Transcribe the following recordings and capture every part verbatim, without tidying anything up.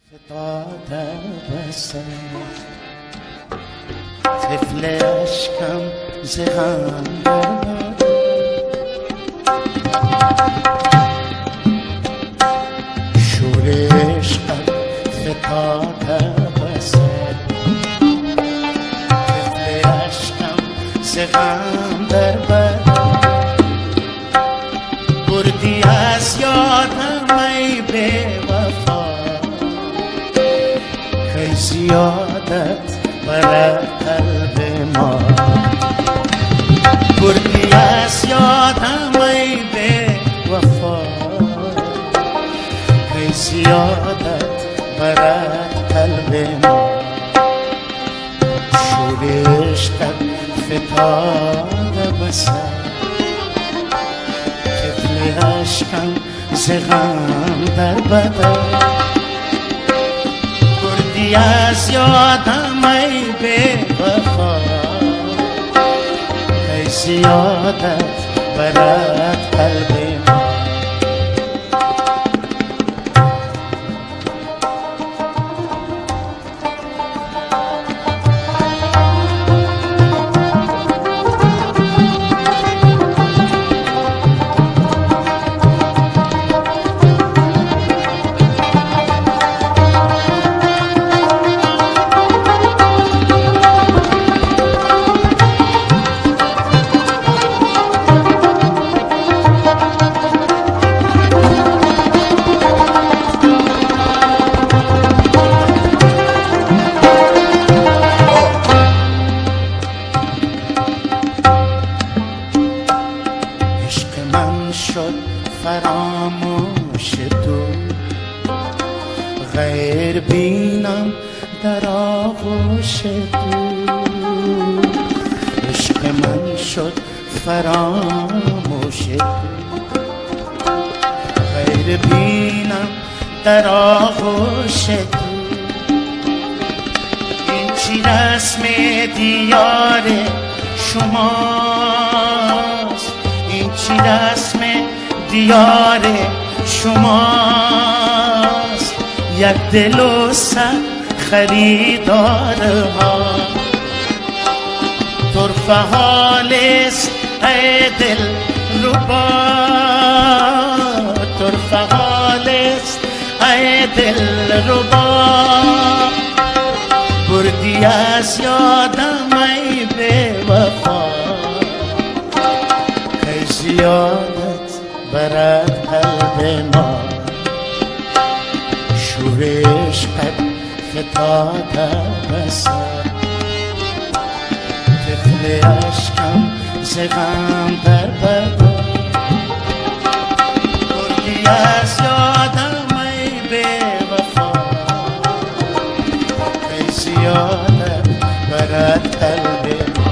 فتاده بسر طفل عشقم ز غم برباد شور عشقم فتاده بسر طفل عشقم ز غم برباد بردی از یادم ای به وفا کی زیادت برد قلب ما بردی از یادم ای به وفا کی زیادت برد قلب ما شور عشقت فتاده بسر طفل عشقم ز غم در بدن بردی از یادم ای به وفا ای زیادت برد قلب ما شد فراموش تو غیر بینم در آغوش تو عشق من شد فراموش تو غیر بینم در آغوش تو این چی رسم دیار شماست این چی رسم دیار شماست یک دل و صد خریدار ما طرف حال است ای دل ربا طرف حال است ای دل ربا بردی از یادم ای به وفا کی زیادت برد قلب ما شور عشقت فتاده بسر طفل عشقم ز غم در بدن بردی از یادم ای به وفا کی زیادت برد قلب ما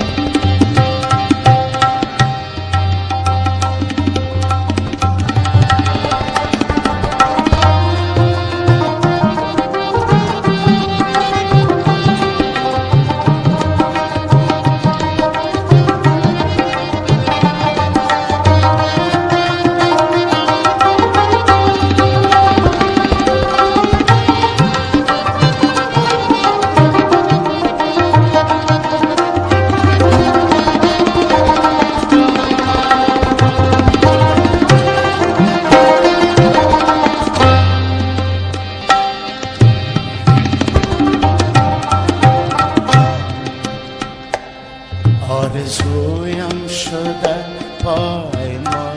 آرزویم شده پای ما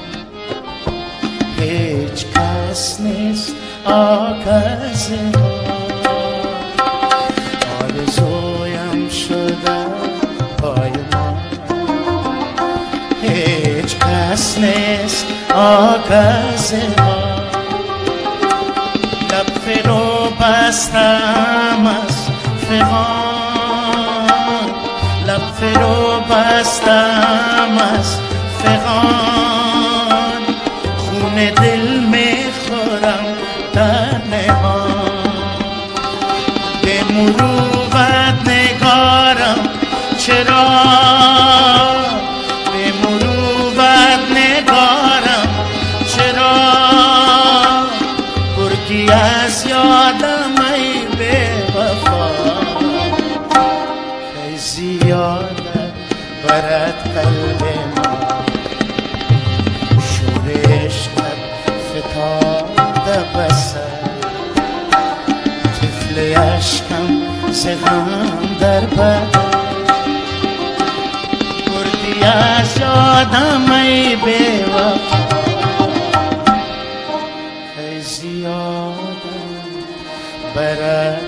هیچ کس نیست آغاز ما آرزویم شده پای ما هیچ کس نیست آغاز ما لب فرو بستم از فغان لب فرو بستم از فغان خون دل میخورم در نهان به مروت نگارم چرا به مروت نگارم چرا بردی از یاد یادم ای به وفا خیزی یادم برد قلب ما شور عشقت فتاده بسر طفل عشقم زغم در بدن بردی از یادم ای به وفا خیزی یادم برد